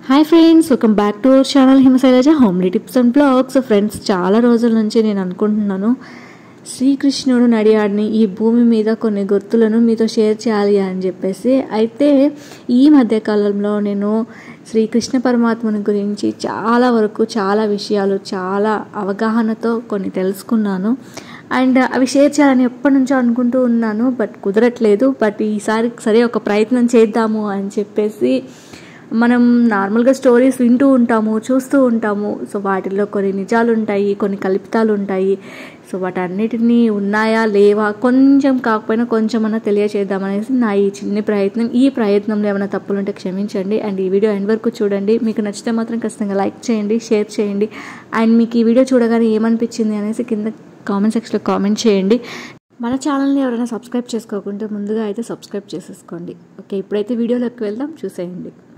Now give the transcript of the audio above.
Hi friends, welcome back to our channel Himashailaja homely tips and blogs. Friends, చాలా రోజుల నుంచి నేను అనుకుంటున్నాను శ్రీకృష్ణుడు నడియాడిని ఈ భూమి మీద కొన్ని గుర్తులను మీతో షేర్ చేయాలి అని చెప్పేసి. అయితే ఈ మధ్యకాలంలో నేను శ్రీకృష్ణ పరమాత్మని గురించి చాలా విషయాలు చాలా అవగాహనతో కొన్ని తెలుసుకున్నాను. అండ్ అవి షేర్ చేయాలని ఎప్పటి నుంచో అనుకుంటూ ఉన్నాను, బట్ కుదరట్లేదు. బట్ ఈసారి సరే ఒక ప్రయత్నం చేద్దాము అని చెప్పేసి మనం నార్మల్గా స్టోరీస్ వింటూ ఉంటాము, చూస్తూ ఉంటాము. సో వాటిల్లో కొన్ని నిజాలు ఉంటాయి, కొన్ని కల్పితాలు ఉంటాయి. సో వాటన్నిటినీ ఉన్నాయా లేవా కొంచెం కాకపోయినా కొంచెమన్నా తెలియచేద్దామనేసి నా ఈ చిన్న ప్రయత్నం. ఈ ప్రయత్నంలో ఏమైనా తప్పులు ఉంటే క్షమించండి. అండ్ ఈ వీడియో ఎండ్ వరకు చూడండి. మీకు నచ్చితే మాత్రం ఖచ్చితంగా లైక్ చేయండి, షేర్ చేయండి. అండ్ మీకు ఈ వీడియో చూడగానే ఏమనిపించింది అనేసి కింద కామెంట్ సెక్షన్లో కామెంట్ చేయండి. మన ఛానల్ని ఎవరైనా సబ్స్క్రైబ్ చేసుకోకుంటే ముందుగా అయితే సబ్స్క్రైబ్ చేసేసుకోండి. ఓకే, ఇప్పుడైతే వీడియోలోకి వెళ్దాం, చూసేయండి.